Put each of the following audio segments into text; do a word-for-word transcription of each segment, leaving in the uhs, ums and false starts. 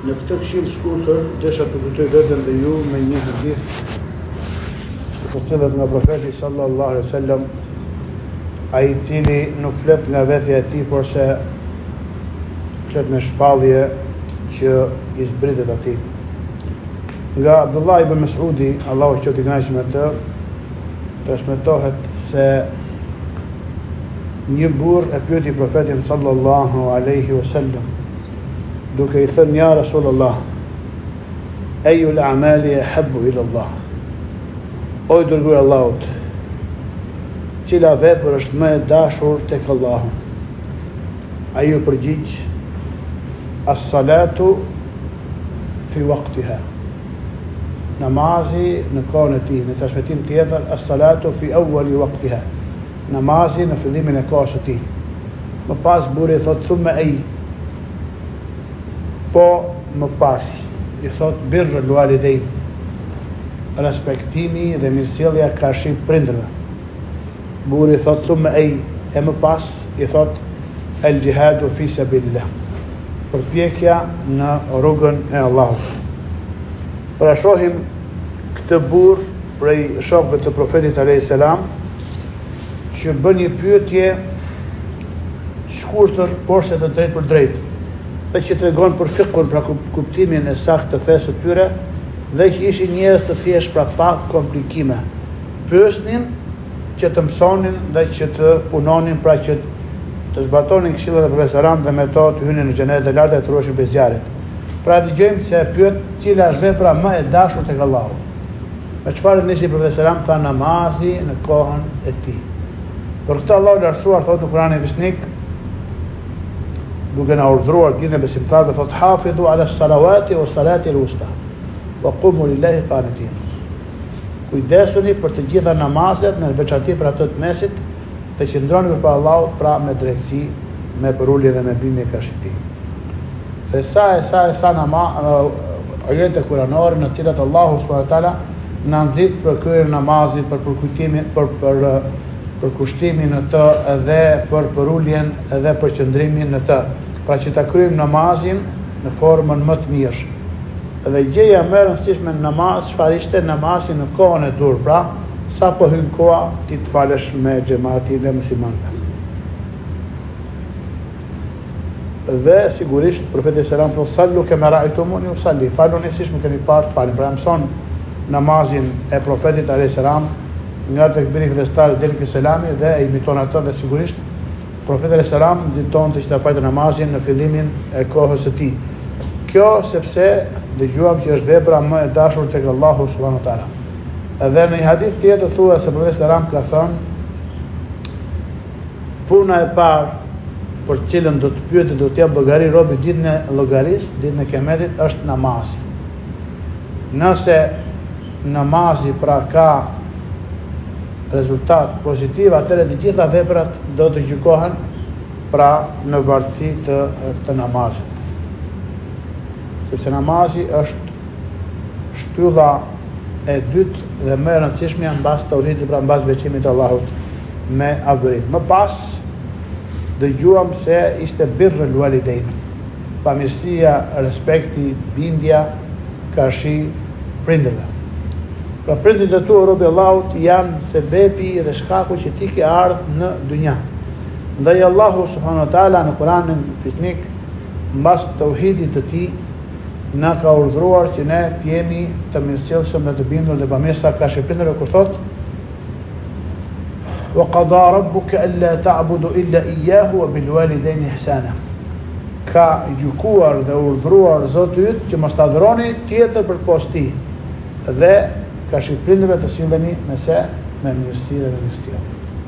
Në këtë këshill shkurtër desha të kujtoj veten dhe ju me një hadith të cilët nga profeti sallallahu alaihi wasallam, ai i cili nuk flet nga vetja e tij, por se flet me shpallje që i zbritet atij. Nga Abdullah ibn Mas'udi, Allahu qoftë i kënaqur me të, transmetohet se një burr e pyeti profetin sallallahu alaihi wasallam duke i thënë: ja Rasulullah, ejul a'mali ahabbu ila Allah, o i dërguar i Allahut, cila vepër është më e dashur tek Allahu? Ai u përgjigj: as-salatu fi waqtiha, namazi në kohën e tij. Në transmetim tjetër, as-salatu fi awwali waqtiha, namazi në fillimin e kohës së tij. Më pas burri thotë: thumma ay, po më pas i thot: birrul walidain, respektimi dhe mirësjellja karshi prindërve. Burri thot: thumma ay, e më pas i thot: el jihadu fi sabilillah, përpjekja në rrugën e Allahut. Pra shohim këtë burr prej shokëve të profetit alayhis salam që bën një pyetje shkurtër, por se të drejtë për drejtë, dhe që tregon për fikun, pra kuptimin e saktë të fesë së tyre, dhe që ishin njerëz të thjeshtë, pra pa komplikime. Pyesnin që të mësonin dhe që të punonin, pra që të zbatonin këshillat e profetit sallallahu dhe me to të hynin në xhenet e lartë dhe të ruheshin prej zjarrit. Pra dëgjojmë se pyet cila është vepra më e dashur tek Allahu. Me çfarë nisi profeti sallallahu tha: namazi në kohën e tij. Për këtë Allahu i lartësuar thotë në Kur'anin e Besnik, duke na urdhëruar gjithë besimtarëve, thotë: hafidhu ala salawati wa salati al-wusta wa qumu lillahi qanitin. Kujdesuni për të gjitha namazet, në veçanti për ato të mesit, dhe qëndroni përpara Allahut, pra me drejtësi, me përulje dhe me bindje karshi tij. Dhe sa e sa e sa namaz, ajete kuranore në cilat Allahu subhanahu wa taala na nxit për kryerjen e namazit, për përkujtimin, për për për kushtimin në të, edhe për përuljen, edhe për qëndrimin në të. Pra që ta kryejmë namazin në formën më të mirë. Dhe gjëja më e rëndësishme në namaz, çfarë ishte? Namazi në kohën e dur, pra sa po hyn koha ti të falesh me xhamatin e muslimanëve. Dhe sigurisht profeti sallallahu alaihi wasallam thotë: sallu kama ra'aytumuni usalli, faluni siç më keni parë të falim. Pra mëson namazin e profetit alayhis salam nga tekbiri fillestar deri ke selami, dhe e imiton ato, dhe sigurisht profeti alayhis salam nxitonte që ta falte namazin në fillimin e kohës së tij. Kjo sepse dëgjuam që është vepra më e dashur tek Allahu subhanahu wa taala. Edhe në një hadith tjetër thuhet se profeti sallam ka thënë: puna e parë për cilën do të pyetet, do të jap llogari robi ditën e llogarisë, ditën e Kiametit, është namazi. Nëse namazi pra ka rezultat pozitiv, atëherë të gjitha veprat do të gjykohen pra në varësi të, të namazit. Sepse namazi është shtylla e dytë dhe më e rëndësishme mbas tauhidit, pra mbas veçimit të Allahut me adhurim. Më pas dëgjuam se ishte birrul walidain, pamirësia, respekti, bindja, karshi prindërve. Pra prindërit e tu, o robi Allahut, janë sebebi dhe shkaku që ti ke ardhur në dynja. Ndaj Allahu subhanahu wa taala në Kur'anin Fisnik, mbas tauhidit të tij, na ka urdhëruar që ne të jemi të mirësjellshëm dhe të bindur dhe bamirësa karshi prindërve, kur thotë: wa qada rabbuka alla ta'budu illa iyyahu wa bil walidayni ihsana. Ka gjykuar dhe urdhëruar Zoti yt që mos ta adhuroni tjetër përpos tij, dhe karshi prindërve të silleni me se me mirësi dhe me mirësjellje.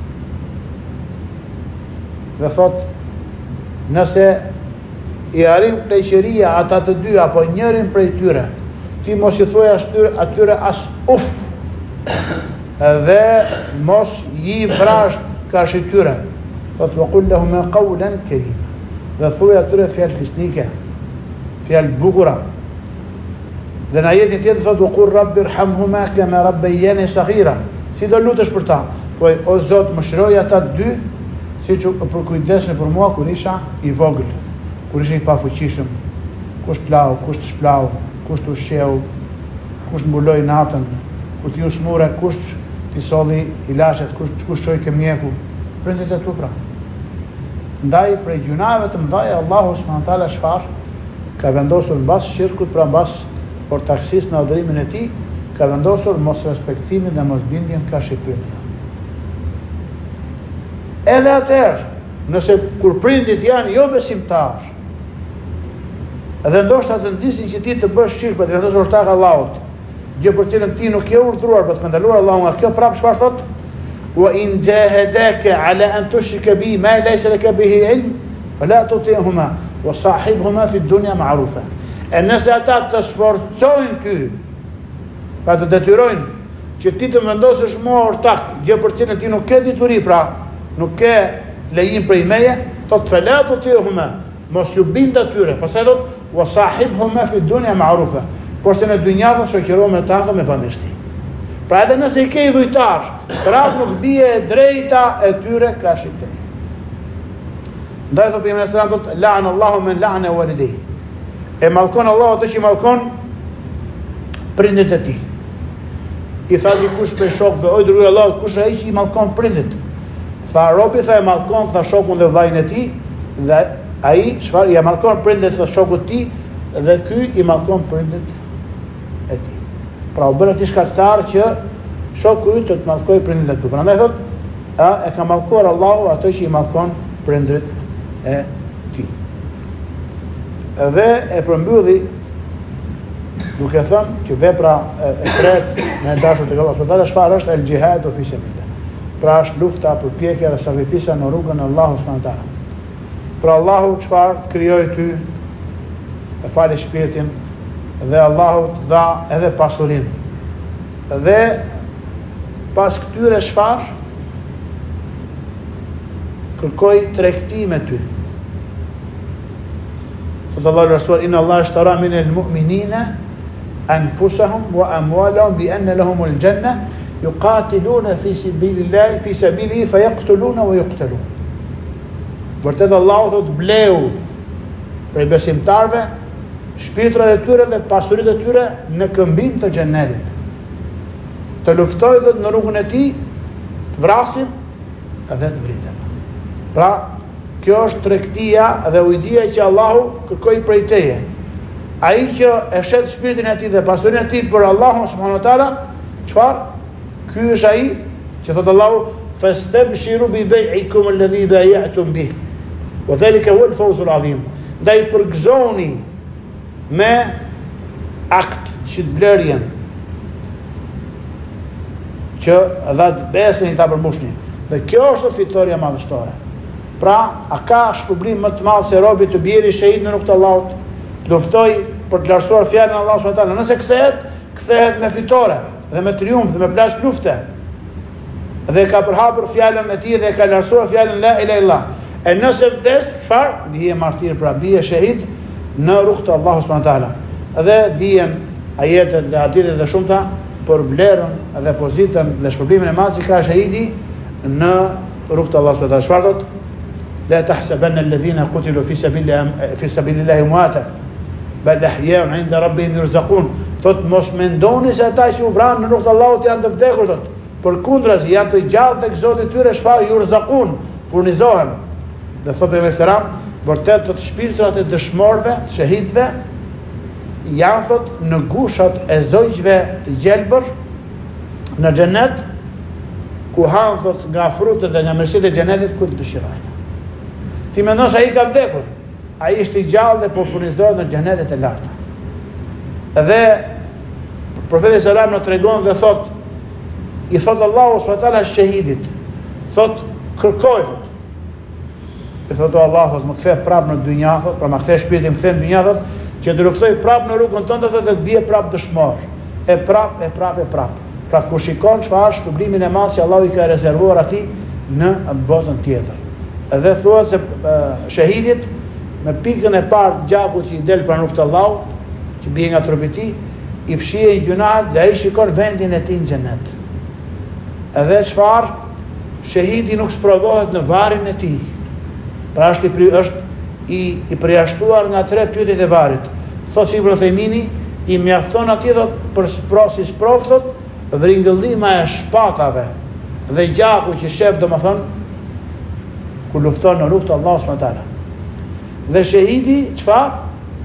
Dhe thotë: nëse i arrin pleqëria ata të dy apo njërin prej tyre, ti mos i thuaj atyre, atyre as uf, dhe mos i vrasht karshi tyre. Thotë: wa qul lahum qawlan karima, dhe thuaj atyre fjalë fisnike, fjalë bukura. Dhe në ajetin tjetër thotë: wa qul rabbi irhamhuma kama rabbayani saghira, si do lutesh për ta, thuaj: o Zot, mëshiroj ata dy siç u përkujdesën për mua kur isha i vogël, kur isha i pafuqishëm. kush plau, kush të shplau, kush të ushqeu, kush mbuloj natën, kush t'ju smure, kush t'i solli ilashet, kush kush çoi ke mjeku, prindit e tu pra. Ndaj prej gjunave të mëdha Allahu subhanahu wa taala çfarë ka vendosur mbas shirkut, pra mbas ortaksis në adhurimin e tij, ka vendosur mos respektimin dhe mos bindjen ka shqipyetja. Edhe atëherë, nëse kur prindit janë jo besimtar, edhe ndoshta të nxisin që ti të bësh shirk për të vendosur ortak Allahut, gjë për cilën ti nuk je urdhëruar për të ndaluar Allahu nga kjo, prapë çfarë thotë? Wa in jahadaka ala an tushrika bi ma laysa laka bihi ilm fala tuti'huma wa sahibhuma fi dunya ma'rufa. E nëse ata të sforcojnë ty, pa të detyrojnë që ti të vendosësh mua ortak, gjë për cilën ti nuk ke dituri, pra nuk ke lejim prej meje, thot fala tuti'huma, mos ju bind atyre. Pastaj thot wa sahibhuma fi dunya ma'rufa, kurse në dynja do shoqëro me ta me pamirësi. Pra edhe nëse i ke i dhujtar, prapë nuk bie e drejta e tyre ka shite. Ndaj thot pejgamberi sallallahu alajhi wasallam, la'ana Allahu men la'ana walidayhi. E mallkon Allahu atë që i mallkon prindit e tij. I tha dikush për shokëve, oj dërguar Allahu, kush ai që i mallkon prindit? Tha robi, tha e mallkon tha shokun dhe vllajën e tij, dhe ai çfarë i mallkon prindit tha shokut të tij, dhe ky i mallkon prindit e tij. Pra u bërë ti shkaktar që shoku yt të të mallkoj prindit e tu. Prandaj thot, a e ka mallkuar Allahu atë që i mallkon prindrit e tij. Edhe e përmbylli duke thënë që vepra e, e tretë me dashur tek Allahu subhanahu wa taala çfarë është el jihadu fi sabilillah. Pra është lufta, përpjekja dhe sakrifica në rrugën e Allahut subhanahu wa taala. Pra Allahu çfarë krijoi ty, të falë shpirtin, dhe Allahu të dha edhe pasurin. Dhe pas këtyre çfarë? Kërkoj tregti me ty. Thot Allahu Rasul, inna Allah ishtara min al-mu'minina anfusahum wa amwalahum bi anna lahum al-janna yuqatiluna fi sabilillahi fi sabilihi fayaqtuluna wa yuqtalun. Vërtet Allahu thot bleu prej besimtarve shpirtrat e tyre dhe pasuritë e tyre në këmbim të xhenetit. Të luftojë dhe në rrugën e tij, të vrasin edhe të vriten. Pra, kjo është tregtia dhe ujdia që Allahu kërkoi prej teje. Ai që e shet shpirtin e tij dhe pasurinë e tij për Allahun subhanahu wa taala, çfarë? Ky është ai që thot Allahu, fastabshiru bi bai'ikum alladhi bay'atum bih. Wa dhalika huwa al-fawz al-'azim. Ndaj përgëzoni me akt që të blerjen që dha besën i ta përmbushni. Dhe kjo është fitoria madhështore. Pra, a ka shpërblim më të madh se robi të bjeri shahid në rrugt të Allahut, të luftoj për të lartësuar fjalën e Allahut subhanahu wa taala. Nëse kthehet, kthehet me fitore dhe me triumf dhe me plaç lufte. Dhe ka përhapur fjalën e tij dhe ka lartësuar fjalën la ilaha illallah. E nëse vdes, çfarë? Bie martir, pra bie shahid në rrugt të Allahut subhanahu wa taala. Dhe dijen ajetet dhe hadithet e shumta për vlerën dhe pozitën dhe shpërblimin e madh që ka shahidi në rrugt të Allahut subhanahu wa taala. Çfarë thot? La tahsabanna alladhina qutilu fi sabilillahi fi sabilillahi amwata bal ahya'un 'inda rabbihim yurzaqun. Thot mos mendoni se ata që u vranë në rrugt të Allahut janë të vdekur, thot. Përkundrazi janë të gjallë tek Zoti i tyre, çfarë yurzaqun, furnizohen. Dhe thot pejgamberi selam, vërtet të shpirtrat e dëshmorëve, të shahidëve, janë thot në gushat e zogjve të gjelbër në xhenet, ku han thot nga frutët dhe nga mirësitë e xhenetit ku të dëshirojnë. Ti mendon se ai ka vdekur, ai është i gjallë dhe po furnizohet në xhenetet e larta. Edhe profeti selam na tregon dhe thot, i thot Allahu subhanahu wa taala shahidit, thot kërkoj, i thot Allah, thot më kthe prapë në dynja, thot, pra më kthe shpirtin, më kthe në dynja, thot, që të luftoj prapë në rrugën tënde, thot, dhe të bie prapë dëshmor. E prapë, e prapë, e prapë. Pra ku shikon çfarë shpërblimin e madh që Allahu i ka rezervuar atij në botën tjetër. Edhe thuhet se uh, shahidit me pikën e parë të gjakut që i del pranë rrugt të Allahut, që bie nga trupi i tij, i fshihen gjunat dhe ai shikon vendin e tij në xhenet. Edhe çfarë? Shahidi nuk sprovohet në varrin e tij. Pra është i, është i, i përjashtuar nga tre pyetjet e varrit. thot si Ibn Thaymini, i mjafton atij thot për pra si sprov thot vringëllima e shpatave dhe gjaku që shef domethën ku lufton në rrugt të Allahut subhanahu wa taala. Dhe shahidi çfarë?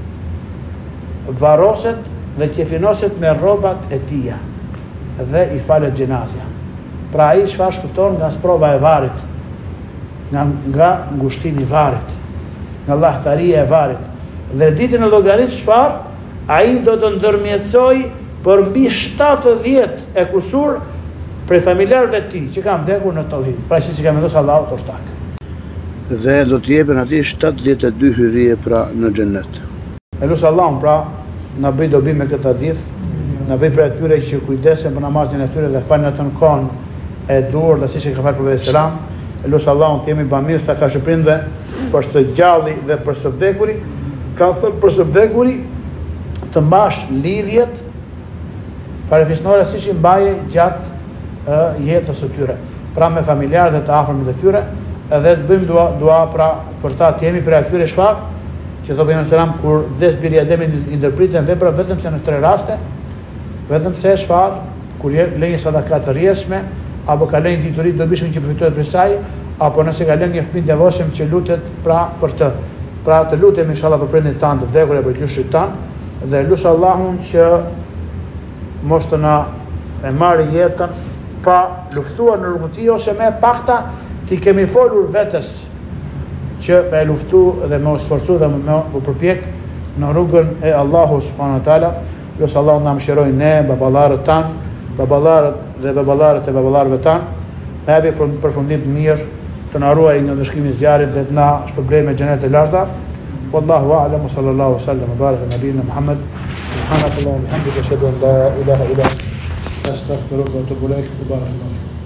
Varroset dhe qefinoset me rrobat e tija dhe i falet xhenazja. Pra ai çfarë shpëton nga sprova e varrit, nga nga ngushtimi i varrit, nga llahtaria e varrit. Dhe ditën e llogarisë çfarë? Ai do të ndërmjetësoj për mbi shtatëdhjetë e kusur prej familjarëve të tij që kanë vdekur në tauhid, pra që si ka vendosur Allahu ortak. Dhe do të jepen atij shtatëdhjetë e dy hyrje pra në xhenet. Elus Allahun pra na bëj dobi me këtë hadith, na bëj për atyre që kujdesen për namazin e tyre dhe falën atë në kohën e dur dhe siç e ka thënë profeti selam. Elus Allahun të jemi bamirë sa ka shpërndë për së gjalli dhe për së vdekuri, ka thënë për së vdekuri të mbash lidhjet farefisnore siç i mbaje gjatë uh, jetës së tyre, pra me familjarët dhe të afërmit e tyre, edhe të bëjmë dua, dua pra për ta të jemi për atyre çfarë që thotë pejgamberi selam kur vdes biri i Ademit i ndërpritën vepra vetëm se në tre raste, vetëm se çfarë kur lën një sadaka të rrjedhshme apo ka lënë dituri të dobishme që përfitohet prej saj, apo nëse ka lënë një fëmijë devotshëm që lutet pra për të. Pra të lutemi inshallah për prindin tanë të vdekur e për gjyshit tanë dhe lut Allahun që mos të na e marrë jetën pa luftuar në rrugën e tij ose më pakta ti kemi folur vetes që me luftu dhe me sforcu dhe me u përpjek në rrugën e Allahu subhanahu wa taala. Lut Allahu na mëshiroj ne, baballarët tan, baballarët dhe baballarët e baballarëve tan, na japi përfundim të mirë, të na ruaj nga ndëshkimi i zjarrit dhe të na shpërblet me xhenet e larta. Wallahu a'lam, sallallahu alaihi wasallam, baraka nabiyina Muhammad. Subhanallahi wa bihamdihi, ashhadu an la ilaha illa anta, astaghfiruka wa atubu ilaik. Barakallahu fiik.